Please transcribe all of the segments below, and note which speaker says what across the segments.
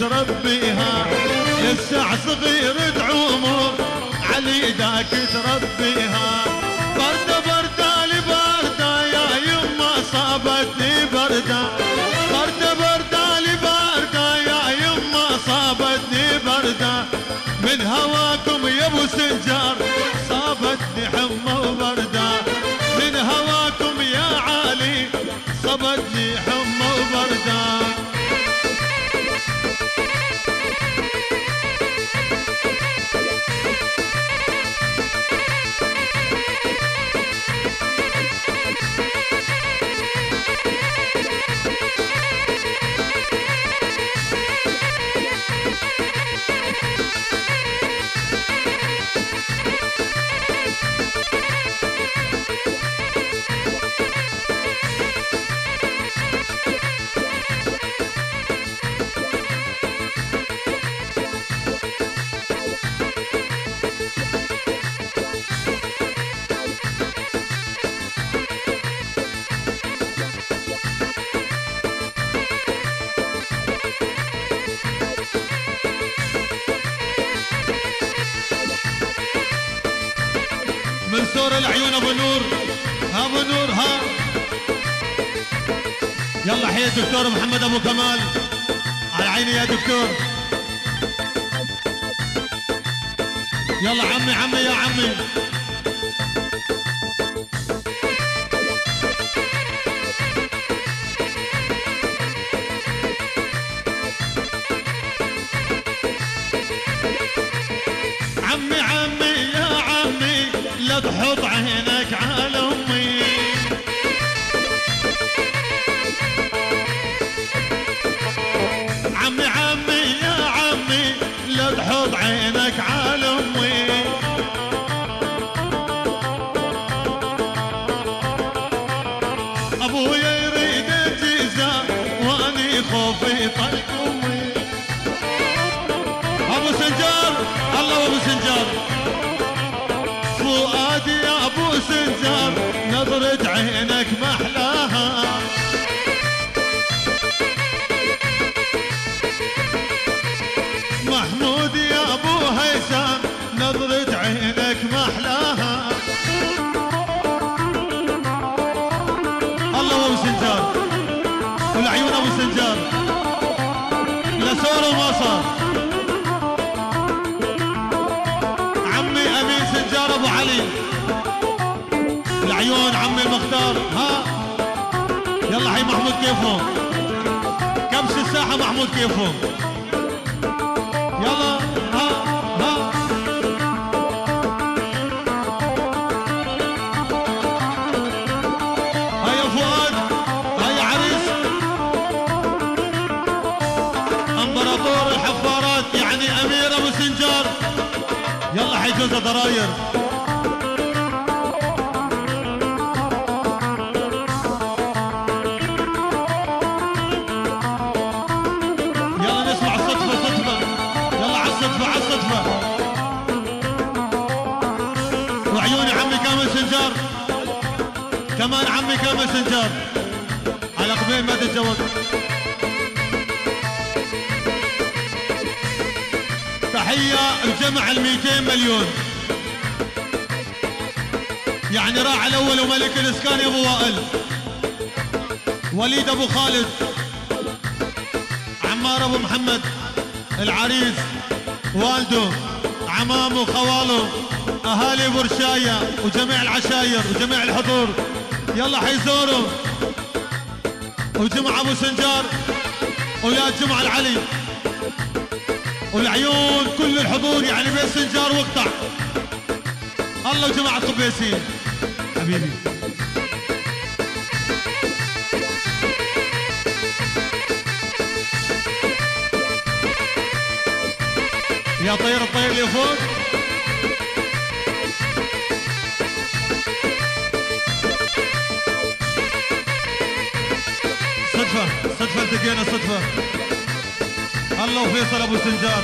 Speaker 1: تربيها، لسه صغير تعمر على ايدك تربيها. بردة بردة لبردة يا يما صابتني بردة، بردة بردة لبردة يا يما صابتني بردة، من هواكم يا ابو سنجار صابتني حمى وبردة، من هواكم يا علي صابتني حمى وبردة. من سور العيون ابو نور، ها ابو نور ها. يلا حي الدكتور محمد ابو كمال، على عيني يا دكتور. يلا عمي عمي يا عمي. عمي عمي يا عمي لا تحط عينك على امي، عمي عمي يا عمي لا تحط عينك على امي. ابويا يريد الجزاء واني خوفي طلق امي. ابو سنجار الله ابو سنجار، فؤادي يا ابو سنجار نظرة عينك محلاها. محمود يا ابو هيثم نظرة عينك محلاها. الله ابو سنجار والعيون ابو سنجار، لا صار وما صار. عمي امين سنجار ابو علي، العيون عمي المختار ها. يلا حي محمود كيفهم، كبش الساحه محمود كيفهم. يلا ها ها. هيا فؤاد هيا عريس، امبراطور الحفارات يعني امير ابو سنجار. يلا حي جوزة ضراير. يلا نسمع الصدفة صدفة، يلا على الصدفة على الصدفة. وعيوني عمي كامل سنجار، كمان عمي كامل سنجار على قبيل ما تتزوج. تحية بجمع ال200 مليون، يعني راعي الاول وملك الاسكان يا ابو وائل، وليد ابو خالد، عمار ابو محمد، العريس، والده، عمامه، خواله، اهالي برشايه وجميع العشاير وجميع الحضور. يلا حيزوروا وجمع ابو سنجار ويا جمع العلي والعيون كل الحضور، يعني بيت سنجار واقطع. الله وجماعة قبيسين حبيبي. يا طير الطير اللي فوق. صدفة صدفة التقينا صدفة. الله وفيصل ابو سنجار.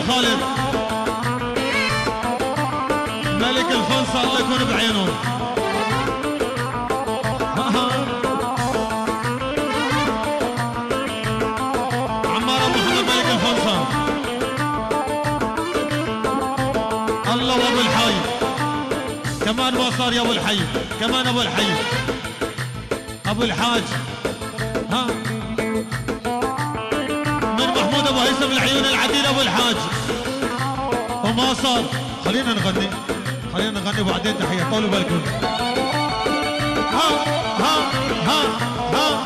Speaker 1: خالد ملك الفنصة الله يكون بعينه. عمار ابو محمد ملك الفنصة. الله وابو الحي كمان ما صار يا ابو الحي، كمان ابو الحي ابو الحاج. ها من محمود ابو هيثم العيون العديل ابو الحاج وما صار. خلينا نغني وبعدين تحيه. طولوا بالكم. ها ها ها ها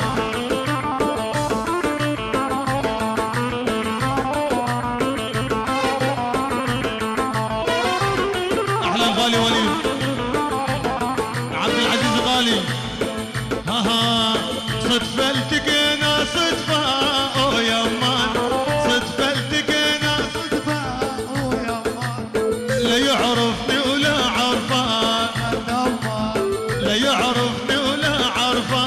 Speaker 1: احلى الغالي وليد عبد العزيز غالي. ها ها صدفة التقينا صدفة اوه يا مان، صدفة التقينا صدفة اوه يا مان. لا يعرفني ولا عرفان، لا يعرفني ولا عرفان.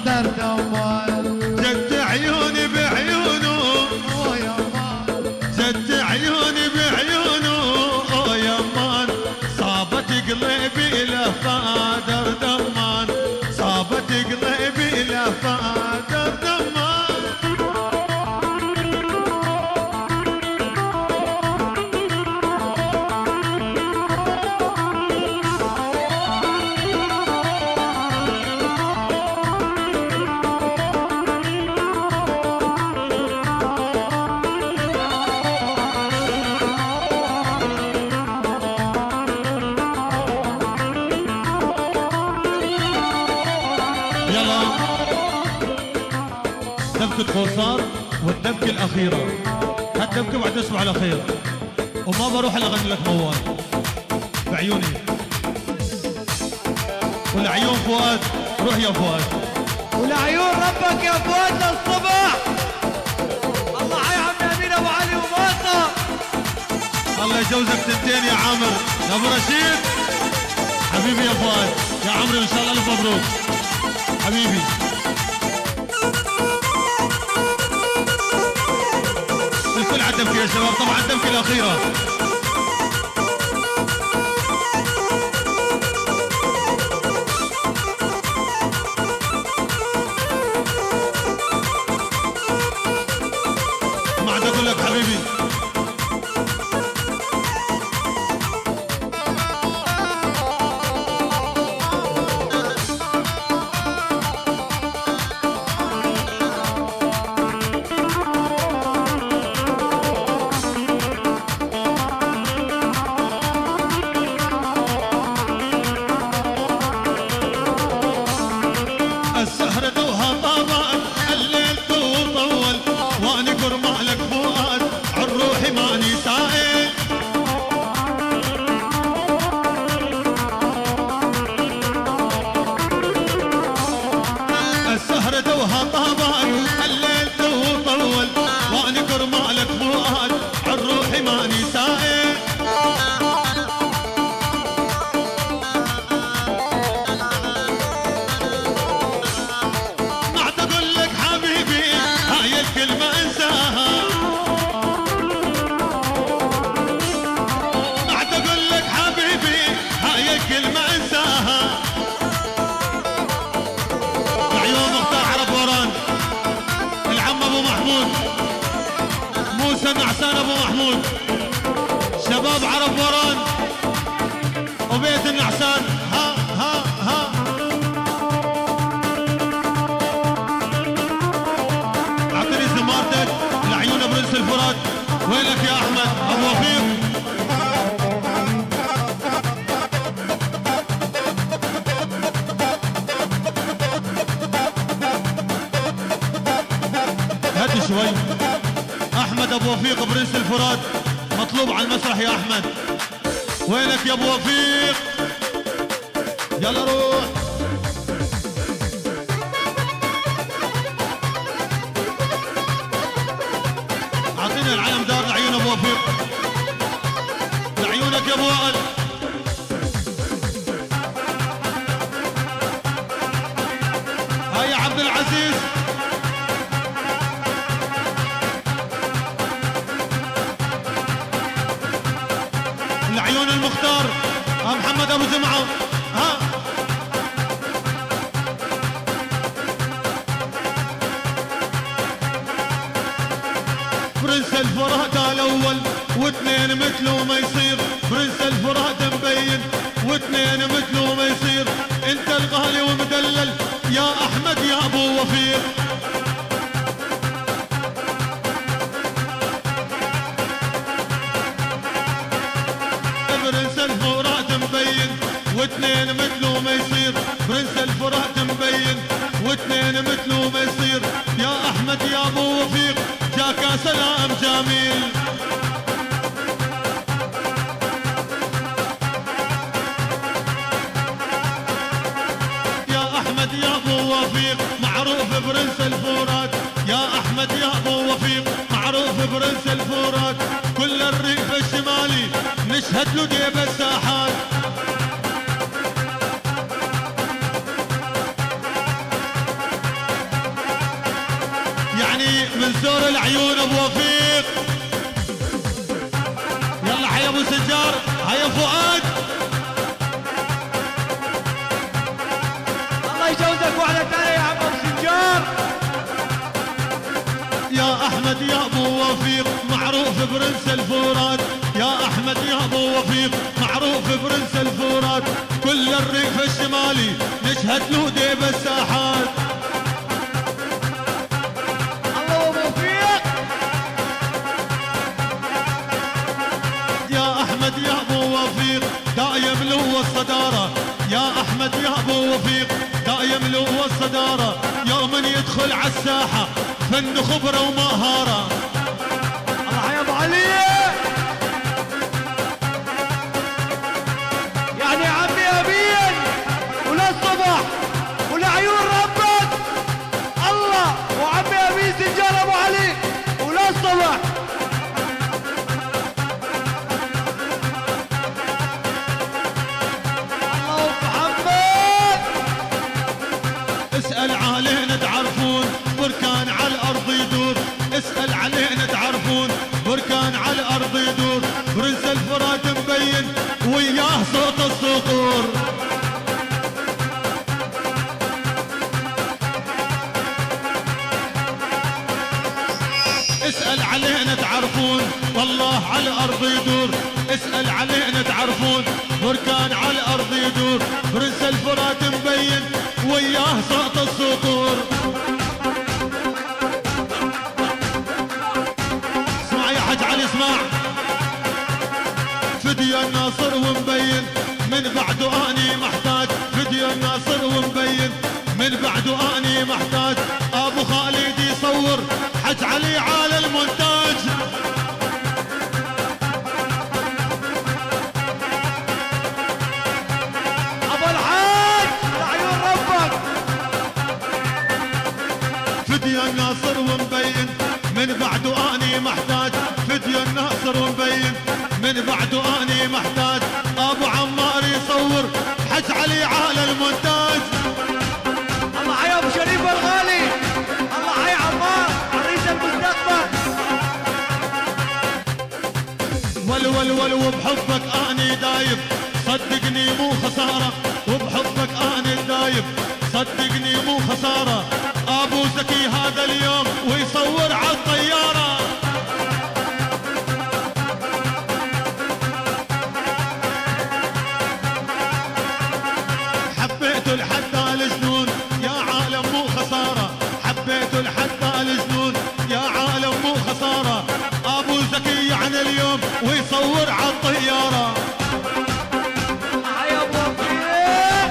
Speaker 1: جد عيوني بعيونه اوه يا مان، جد عيوني بعيونه اوه يا مان. صابت قلبي لفادر دمان، صابت قلبي لفادر دمان. يلا دبكة خوصار والدبكة الأخيرة. هالدبكة بعد تصبح على خير وما بروح أغني لك موال بعيوني والعيون فؤاد. روح يا فؤاد
Speaker 2: والعيون ربك يا فؤاد للصبح. الله حي عم أمين أبو علي وماطة.
Speaker 1: الله يجوزك تنتين يا عامر يا أبو رشيد حبيبي يا فؤاد يا عمرو. إن شاء الله ألف مبروك حبيبي. الكل على الدبكة يا شباب. طبعا الدبكة الأخيرة ما عاد أقول لك حبيبي. السهر دوها طابت الليل طول واني قرمع لك فؤاد عالروحي ماني سائل. السهر دوها طابت الليل طول واني قرمع لك فؤاد عالروحي ماني سائل. كلمة انساها بعد اقول لك حبيبي هاي الكلمة انساها. عيون مختار عرب وران العم ابو محمود موسى النعسان ابو محمود شباب عرب وران وبيت النعسان. ها ها ها العيون برنس الفرات. وينك يا احمد ابو وفيق؟ هات شوي. احمد ابو وفيق برنس الفرات مطلوب على المسرح يا احمد. وينك يا ابو وفيق؟ يلا روح. اعطيني العلم دار لعيون ابو وفيق. لعيونك يا ابو وائل. هاي يا عبد العزيز. محمد ابو جمعه. ها برنس الفرات الاول واثنين مثله ما يصير، برنس الفرات مبين واثنين مثله ما يصير، انت الغالي ومدلل يا احمد يا ابو وفير. برنس الفرات مبين واثنين مثله ما يصير، برنس الفرات مبين واثنين مثله ما يصير، يا احمد يا ابو وفيق جاك سلام جميل. يا احمد يا ابو وفيق معروف برنس الفرات، يا احمد يا ابو وفيق معروف برنس الفرات، كل الريف الشمالي نشهد له ديب الساحات. يعني من زور العيون ابو وفيق. يلا حي ابو سجار، هيا فؤاد.
Speaker 2: الله يجوزك واحدة ثانية يا عم ابو سجار.
Speaker 1: يا احمد يا ابو وفيق معروف برنس الفرات، يا احمد يا ابو وفيق معروف برنس الفرات، كل الريف الشمالي نشهد له ديب الساحات.
Speaker 2: الله ابو وفيق.
Speaker 1: يا احمد يا ابو وفيق دايم له الصدارة، يا احمد يا ابو وفيق دايم له الصدارة، يوم يدخل على الساحة فن خبرة ومهارة.
Speaker 2: الله يا ابو علي. يعني يا عمي امين وللصبح ولعيون ربك. الله وعمي امين سجال ابو علي وللصبح. الله محمد.
Speaker 1: اسأل علينا تعرفون بركان على الارض يدور، اسأل علينا تعرفون بركان على الارض يدور، برنس الفرات مبين وياه صوت الصقور. اسأل علينا تعرفون والله على الارض يدور، اسأل علينا تعرفون بركان على الارض يدور، برنس الفرات مبين وياه صوت الصقور. اسمع يا حج علي اسمع، فدي الناصر ومبين من بعده اني محتاج، فدي الناصر ومبين من بعده اني محتاج، ابو خالد يصور حج علي على المونتاج.
Speaker 2: ابو الحاج لعيون ربك.
Speaker 1: فدي الناصر ومبين من بعده اني محتاج، فدي الناصر ومبين من بعده اني محتاج، ابو عمار يصور حج علي على المونتاج.
Speaker 2: الله حيا ابو شريف الغالي. الله حيا عمار عريس المستقبل.
Speaker 1: ول وبحبك اني دايب، صدقني مو خساره، وبحبك اني دايب صدقني مو خساره، ابو زكي هذا اليوم ويصور على الطياره. حبيته لحتى الجنون يا عالم مو خساره، حبيته لحتى الجنون يا عالم مو خساره، ابو زكي يعني اليوم ويصور على الطياره.
Speaker 2: حيا ابو وفيق.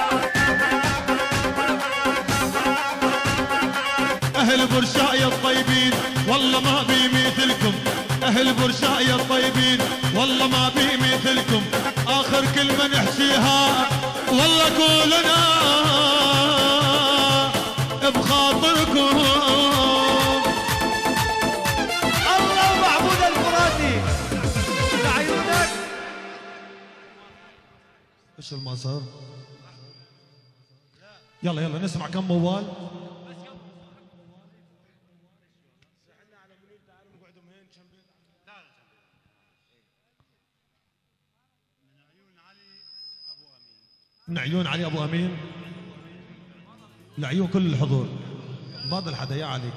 Speaker 1: اهل برشاي الطيبين والله ما بي مثلكم، اهل برشاي الطيبين والله ما بي مثلكم، اخر كلمه نحكيها والله كلنا بخاطركم.
Speaker 2: الله ومحمود الفراتي لعيونك.
Speaker 1: ايش المسار؟ يلا يلا نسمع كم موال. من عيون علي ابو امين لعيون كل الحضور. فاضل حدا يا علي،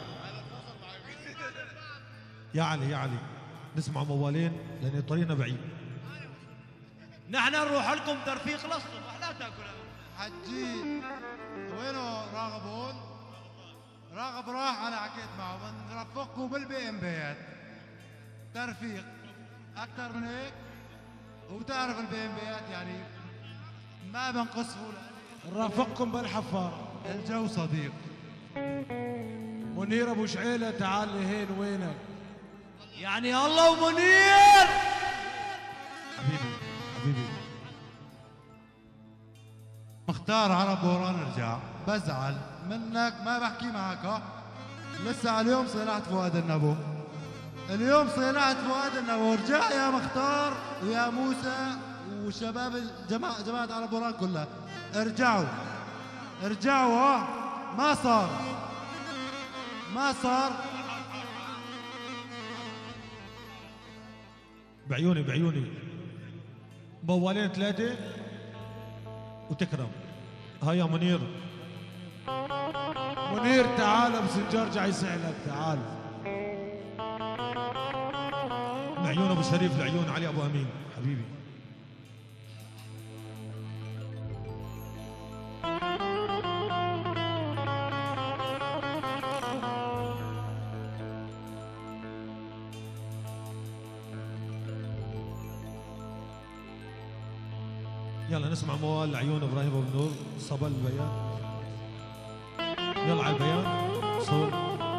Speaker 1: يا علي يا علي نسمع موالين لان طريقنا بعيد.
Speaker 2: نحن نروح لكم ترفيق للصبح لا تاكلوا.
Speaker 3: حجي وينه راغبون؟ راغب راح انا حكيت معه بنرفقكم بالبي ام بيات ترفيق اكثر من هيك. وبتعرف البي ام بيات يعني ما بنقصه
Speaker 4: نرافقكم بالحفار.
Speaker 3: الجو صديق.
Speaker 4: منير ابو شعيله تعال لهين وينك؟
Speaker 2: يعني الله ومنير.
Speaker 1: حبيبي حبيبي
Speaker 3: مختار عرب وران رجع بزعل منك ما بحكي معك. لسه اليوم صينعت فؤاد النبو. اليوم صينعت فؤاد النبو. رجع يا مختار ويا موسى وشباب جماعة عرب وران كلها. ارجعوا ارجعوا. ما صار ما صار.
Speaker 1: بعيوني بعيوني موالين ثلاثة وتكرم. هاي يا منير.
Speaker 4: منير تعال ابو سنجار جاي يسألك تعال.
Speaker 1: من عيون ابو شريف لعيون علي ابو امين حبيبي. يلا نسمع موال لعيون ابراهيم ابو النور صبا البيان. يلا على البيان صوت.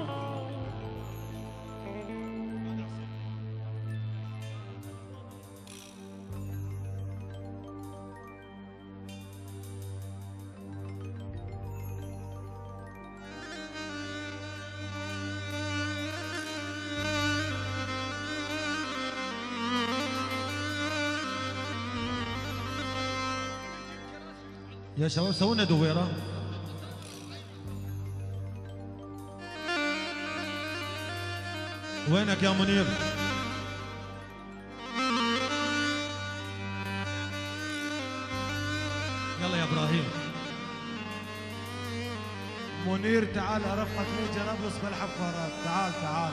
Speaker 1: يا شباب سووا لنا دويره. وينك يا منير؟ يلا يا ابراهيم.
Speaker 4: منير تعال ارفقك لي جرابلس بالحفارات. تعال تعال.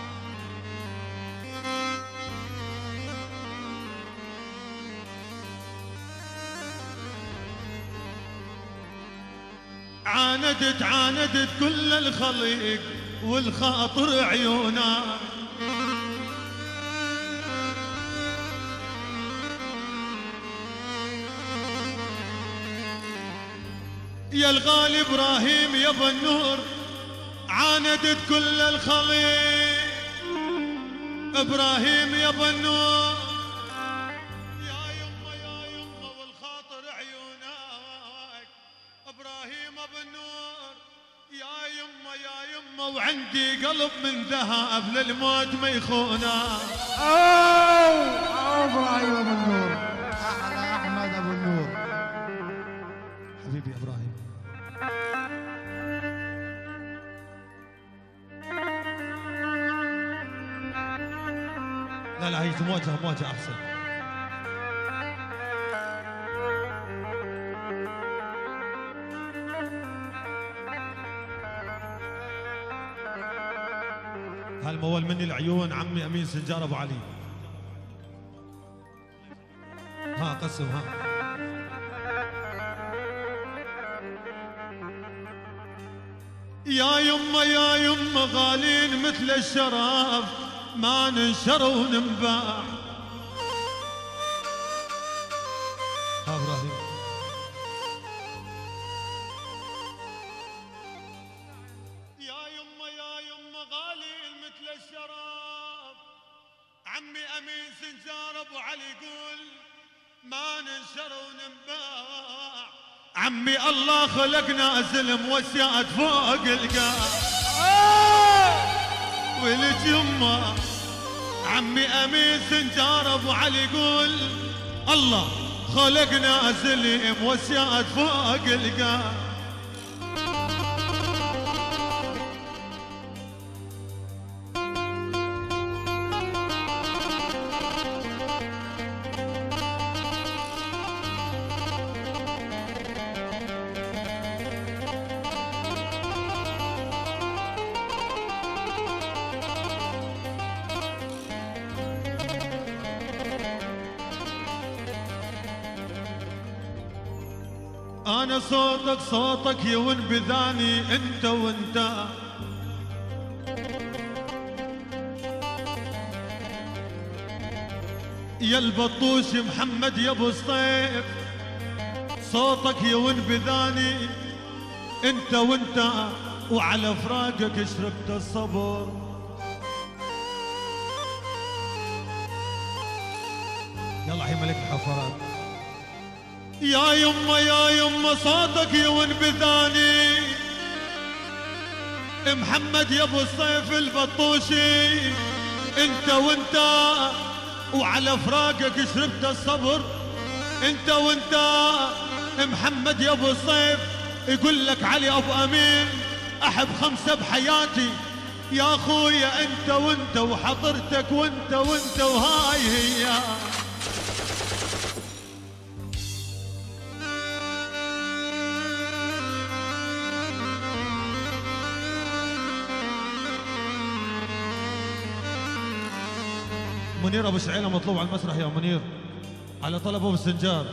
Speaker 1: عاندت كل الخليق والخاطر عيونا. يا الغالي ابراهيم يا ابو النور عاندت كل الخليق. ابراهيم يا ابو النور يا يمه والخاطر عيونك. ابراهيم ابو النور يا يمه وعندي قلب من ذهب للموت ما يخونه.
Speaker 3: ابراهيم ابو النور احلى احمد ابو النور
Speaker 1: حبيبي ابراهيم. لا هي مواجهه احسن. هالموال مني العيون عمي امين سنجار ابو علي. ها قسم ها. يا يمه غالين مثل الشرف ما ننشر وننباع. ها ابراهيم. يا يمه غالين مثل الشرف عمي امين سنجار ابو علي يقول ما ننشر وننباع. عمي الله خلقنا زلم وسيات فوق القاع. ولك يمه عمي امين سنجار ابو علي يقول الله خلقنا زلم وسيات فوق القاع. انا صوتك صوتك يون بذاني انت وانت. يا البطوش محمد يا ابو الصيف صوتك يون بذاني انت وانت، وعلى فراقك شربت الصبر. يلا حي ملك الحفرات. يا يما يا يما صوتك يون بذاني محمد يا ابو الصيف البطوشي انت وانت، وعلى فراقك شربت الصبر. انت وانت محمد يا ابو الصيف يقول لك علي ابو امين احب خمسه بحياتي يا اخويا انت وانت وحضرتك وانت وانت وهاي هي. منير ابو شعيله مطلوب على المسرح يا منير على طلب ابو السنجار.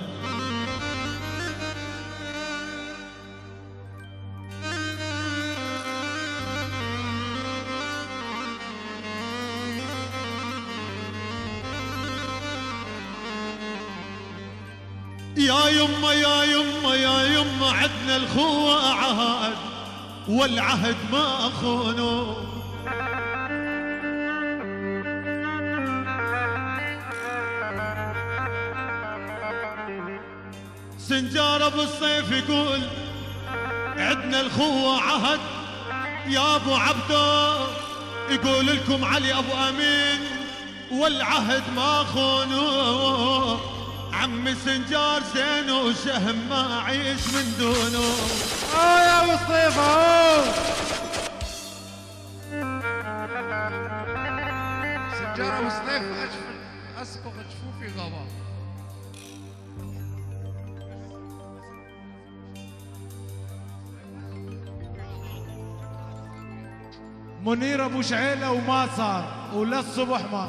Speaker 1: يا يما يا يما يا يما عدنا الخوة عهد والعهد ما أخونه. سنجار ابو الصيف يقول عدنا الخوة عهد يا ابو عبدو، يقول لكم علي ابو امين والعهد ما خونوا. عمي سنجار زين وشهم ما اعيش من دونه.
Speaker 2: يا ابو الصيف
Speaker 5: سنجار ابو الصيف اسبق جفوفي غابة.
Speaker 2: منير ابو شعيله وما صار وللصبح ما.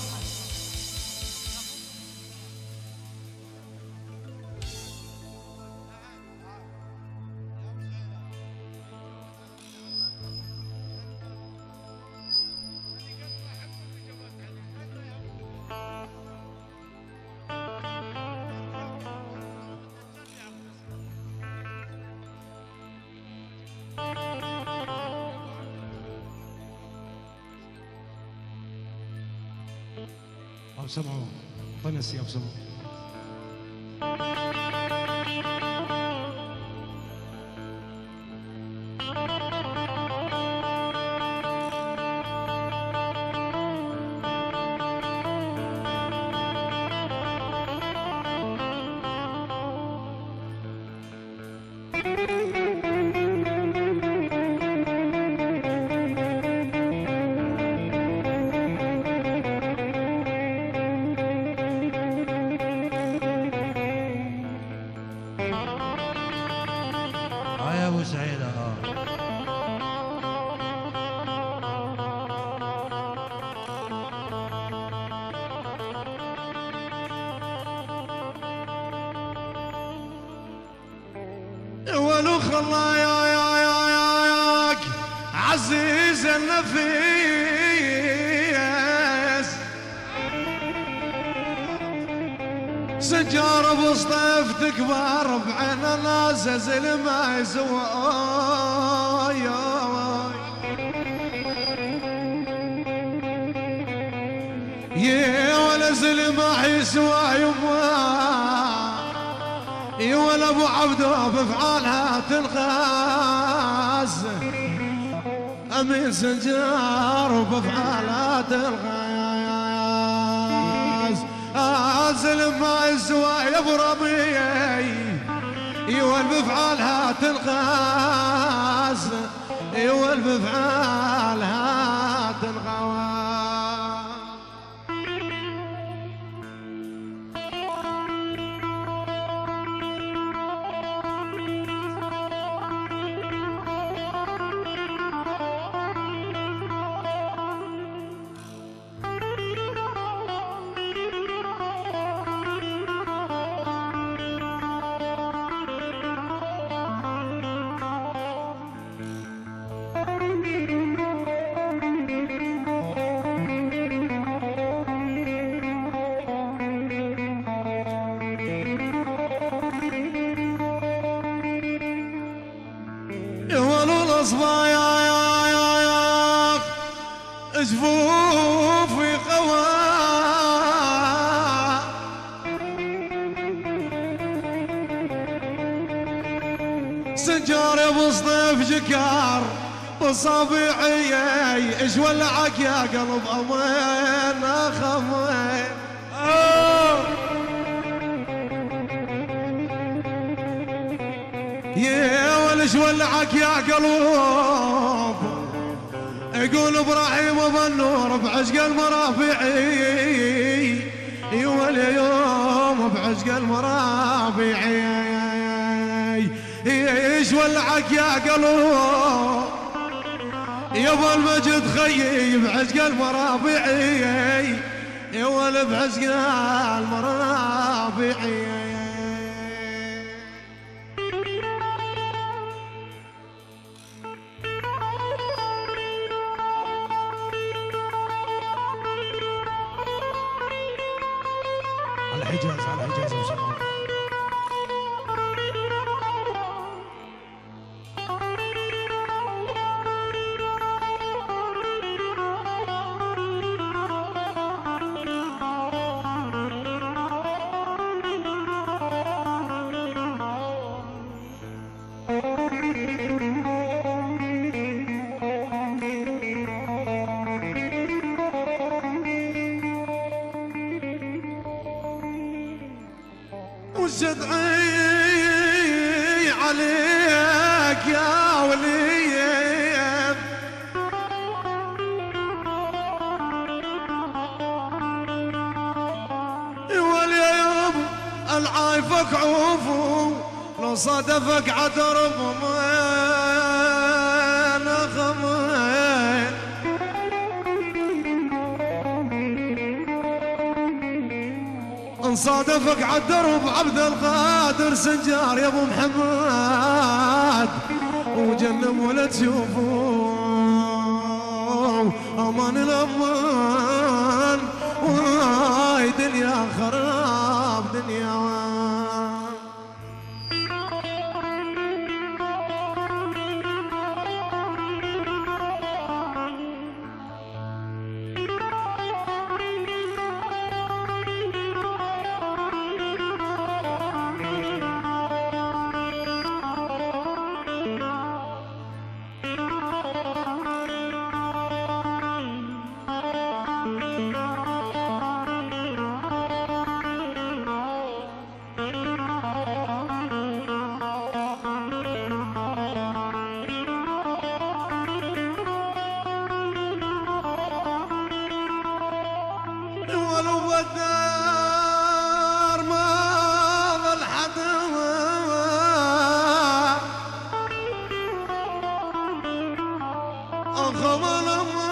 Speaker 4: ابو سمعوا طنس يا ابو سمعوا.
Speaker 3: يا ابو سعيده
Speaker 2: ولو خلا ياك عزيز النفيس سجار ابو صيف تكبر بعين الناس ما يسوى. يا ولا زلمه يسوى يما يا ولا ابو عبده بفعالها تلغاز. امين سنجار وبفعالها تلغاز. زلمه يسوى يا ابو ربيعي يوال بفعالها تلغاز. يوال بفعالها تلغاز.
Speaker 6: صباياك جفوفي قوى سنجار يا ابو صديف جكار بصابعي ايش ولعك يا قلب امين اخمين يا ولش ولعك يا قلب يقول ابراهيم بالنور بعشق المرافعي يولي يوم بعشق المرافعي ايش ولعك يا قلب يا ابو المجد خيي بعشق المرافعي يا ولد بعشق المرافعي
Speaker 1: على الحجاز على الحجاز وصلنا.
Speaker 6: وشدعي عليك يا وليد واليوم العايفك عوفو لو صادفك عترب من خمين ان صادفك عالدرب عبد القادر سنجار يا ابو محمد وجنب ولا تشوفوه امان الامان وهاي دنيا خراب دنيا الدار ما ظل حدا أخمل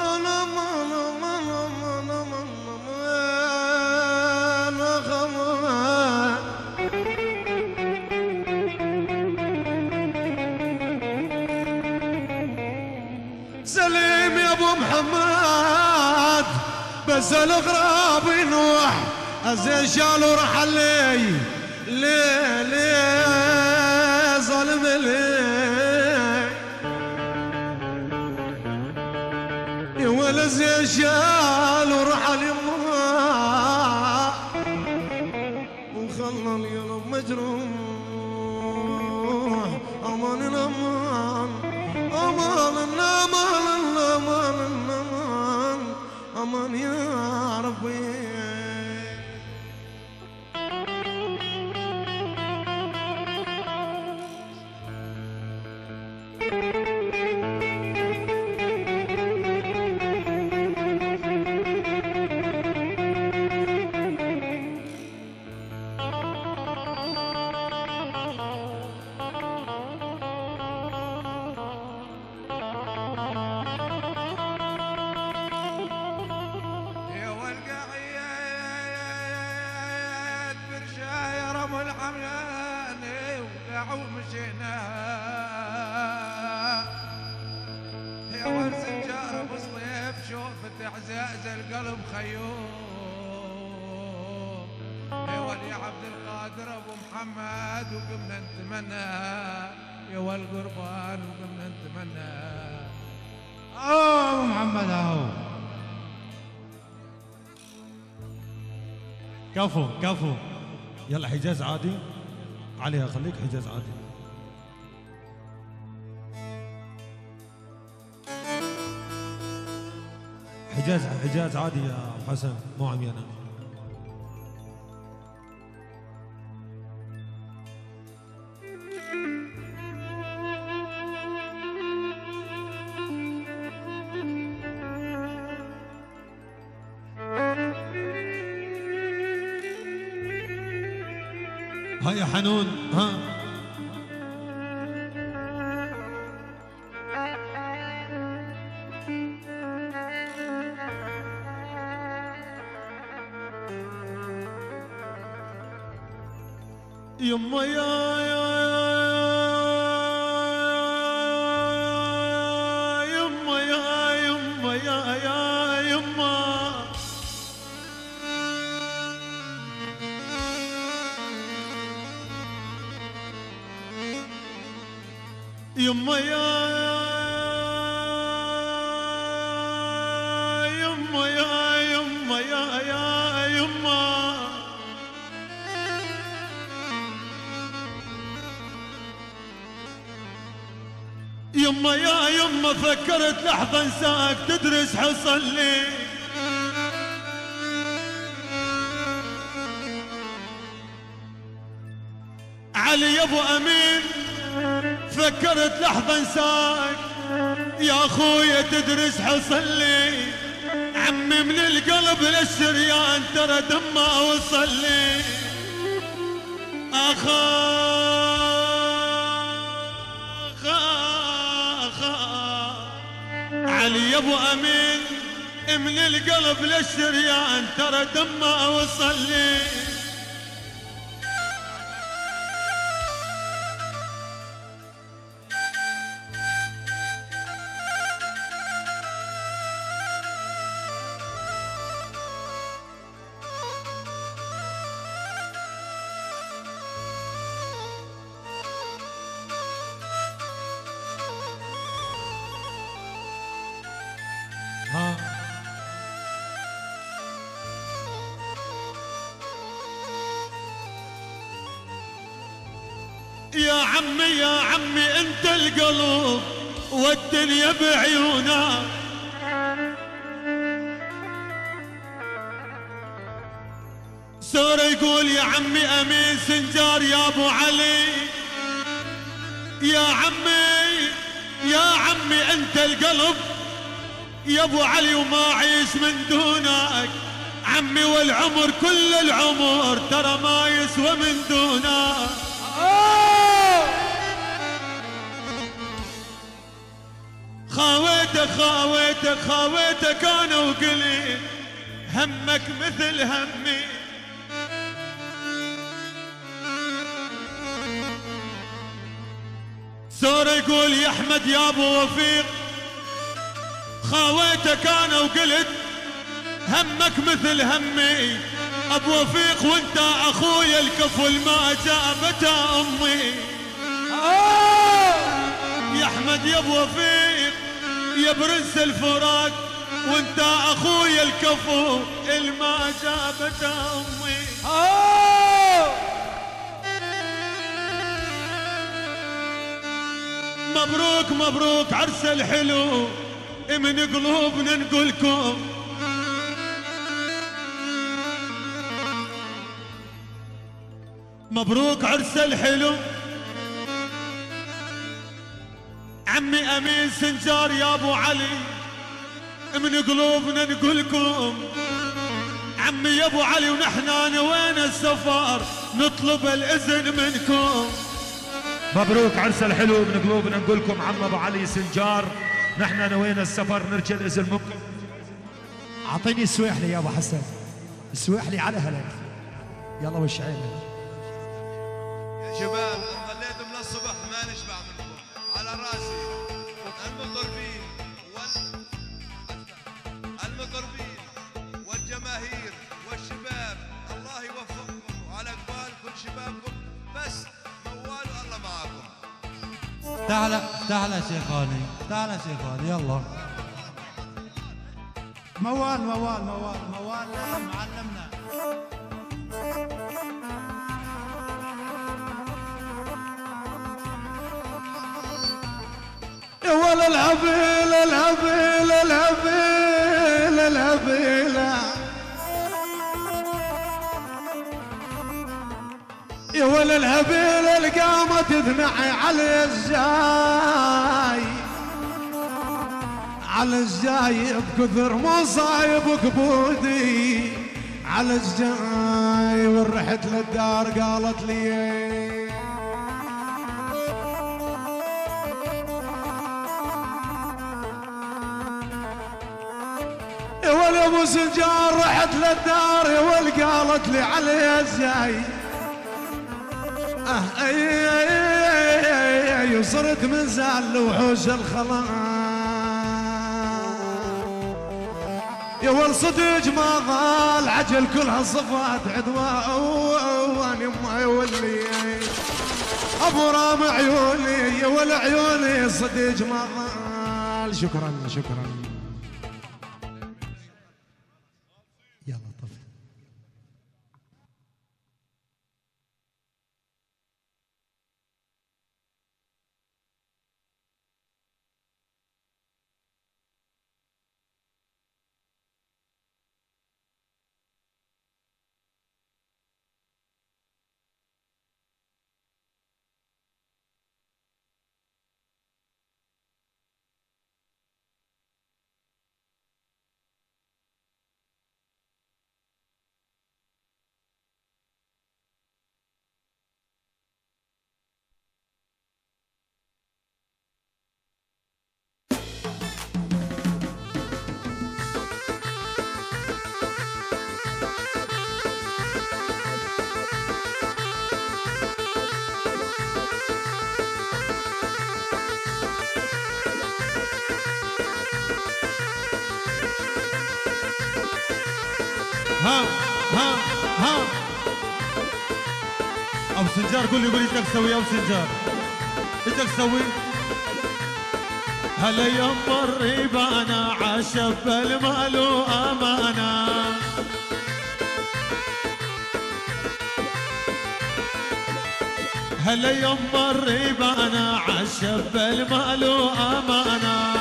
Speaker 6: سليم يا ابو محمد بس الغراب ينوح الزين شالوا رحل لي ظلم لي ولا زين شالوا رحل يمه وخلى القلب مجروح امان الامان امان الامان الامان الامان امان يا ربي ومشينا يا ولد سنجار ابو صديف شوفت اعزاز القلب خيوم
Speaker 5: يا ولي عبد القادر ابو محمد وقمنا نتمنى يا والقربان وقمنا نتمنى.
Speaker 3: ابو محمد اهو.
Speaker 1: كفو كفو. يلا حجاز عادي عليها، خليك حجاز عادي. حجاز عادي يا حسن، مو عميانة. ها يا حنون ها. يما يما يما يما يا يما فكرت لحظة انساك تدرس حصل لي. علي يا ابو امين فكرت لحظة انساك يا اخويا تدرس حصل لي. عمي من القلب للشريان ترى دمه وصل لي. علي يا ابو امين من القلب للشريان ترى دمه وصل لي. يا عمي انت القلب والدنيا بعيونك. سورة يقول يا عمي امين سنجار يا ابو علي. يا عمي انت القلب يا ابو علي وما عيش من دونك. عمي والعمر كل العمر ترى ما يسوى من دونك. خاويتك انا وقليل همك مثل همي. سورة يقول يا احمد يا ابو وفيق خاويتك انا وقلت همك مثل همي. ابو وفيق وانت اخويا الكفل ما جابته امي. يا احمد يا ابو وفيق يا برنس الفرات وانت اخويا الكفو الما جابته امي. مبروك عرس الحلو من قلوبنا نقولكم. مبروك عرس الحلو عمي امين سنجار يا ابو علي من قلوبنا نقولكم. عمي يا ابو علي ونحن نوينا السفر نطلب الاذن منكم.
Speaker 7: مبروك عرس الحلو من قلوبنا نقولكم. عم ابو علي سنجار نحن نوينا السفر نرجى الاذن منكم.
Speaker 8: اعطيني السويحلي يا ابو حسن، السويحلي على هلك. يلا وش عينك
Speaker 6: يا شباب، ظليتم للصبح ما نشبع منكم. على راسي المطربين والجماهير والشباب، الله يوفقكم.
Speaker 3: تعال شيخاني، تعال شيخاني يلا. موال معلمنا.
Speaker 4: يا ولا الهبيلة الهبيلة الهبيلة الهبيلة، يا ولا الهبيلة اللي قامت تثنعي على الجاي، على الجاي بكثر مصايب وكبودي، على الجاي ورحت للدار قالت لي يا ولي ابو سنجار، رحت للدار يا ولي قالت لي علي الجاي، صرت من زال وحوش الخلاء، يا ول صدق ما ضال عجل كلها صفات عدواء، واني ما يولي ابو رام عيوني، يا ول عيوني صدق ما ضال. شكرا شكرا. يلا طفل.
Speaker 1: ها ابو سنجار قول لي ايش بدك تسوي يا ابو سنجار؟ ايش بدك تسوي؟ هلا يما الريبانه عشب المال وامانه، هلا يما الريبانه عشب المال وامانه،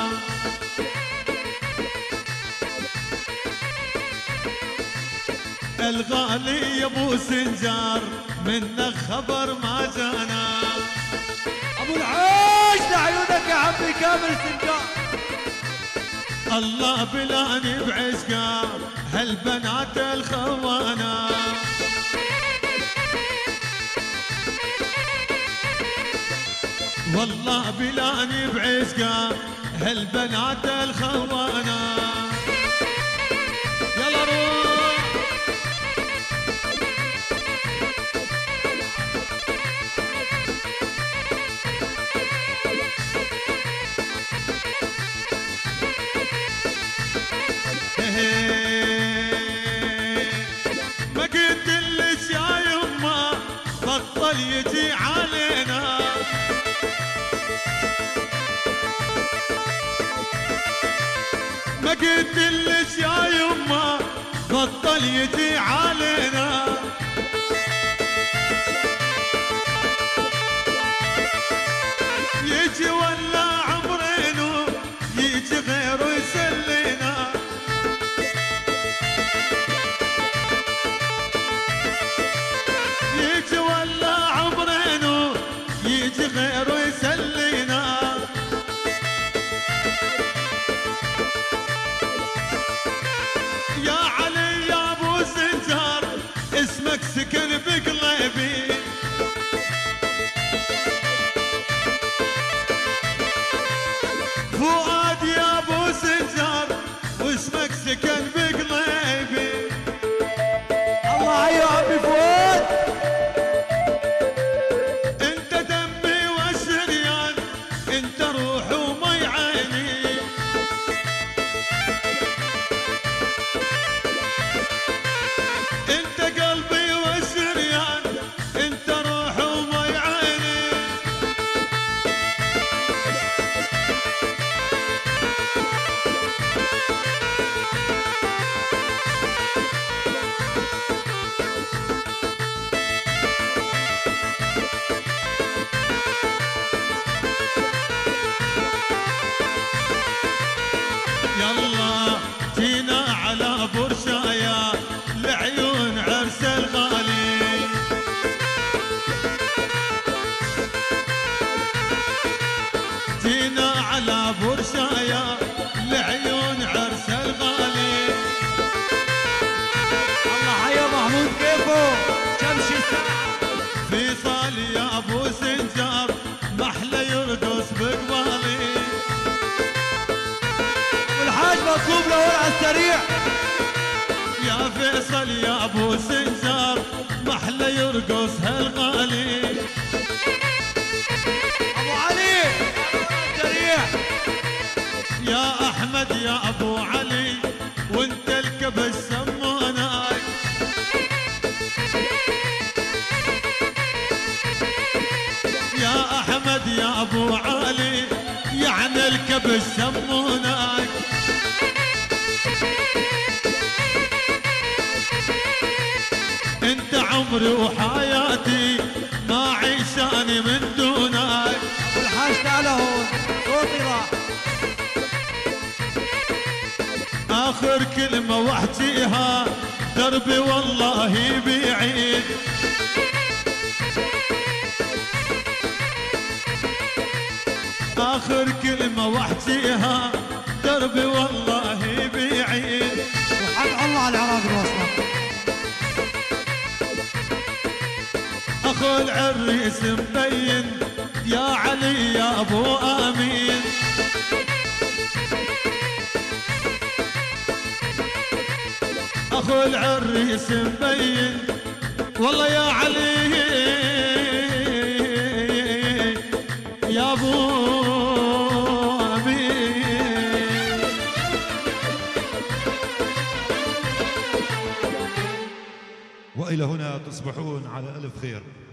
Speaker 1: الغالي يا ابو سنجار منك خبر ما جانا،
Speaker 2: ابو العيش لعيونك يا عمي كامل سنجار،
Speaker 1: الله بلاني بعشقه هالبنات الخوانه، والله بلاني بعشقه هالبنات الخوانه. يلا روح ما قلت لك يا يما بطل يجي علينا، ما قلت لك يا يما بطل يجي علينا، يجي ولا عمرينو يجي غيره يسلينا، يجي ولا عمرينو يجي غيره يسلينا، يا علي يا ابو سنجار اسمك سكن بقلبي، فؤاد يا ابو سنجار واسمك سكن بقلبي.
Speaker 2: الله يا عمي فؤاد،
Speaker 1: انت دمي والشريان، انت روحي ومي عيني، انت قلبي والشريان، انت روحي ومي عيني، احتفل يا ابو سنجار محلى يرقص هالغالي.
Speaker 2: ابو علي جريح
Speaker 1: يا احمد يا ابو علي وانت الكبش سموناك. يا احمد يا ابو علي يعني الكبش سموناك. انت عمري وحياتي ما عيشاني من دونك.
Speaker 2: ابو الحاج تعال هون صوتي راح.
Speaker 1: اخر كلمة واحكيها دربي والله بعيد. اخر كلمة واحكيها دربي والله بعيد.
Speaker 8: وحق الله على العراق الوسطى.
Speaker 1: اخو العريس مبين يا علي يا ابو امين. اخو العريس مبين والله يا علي يا ابو امين.
Speaker 7: والى هنا تصبحون على الف خير.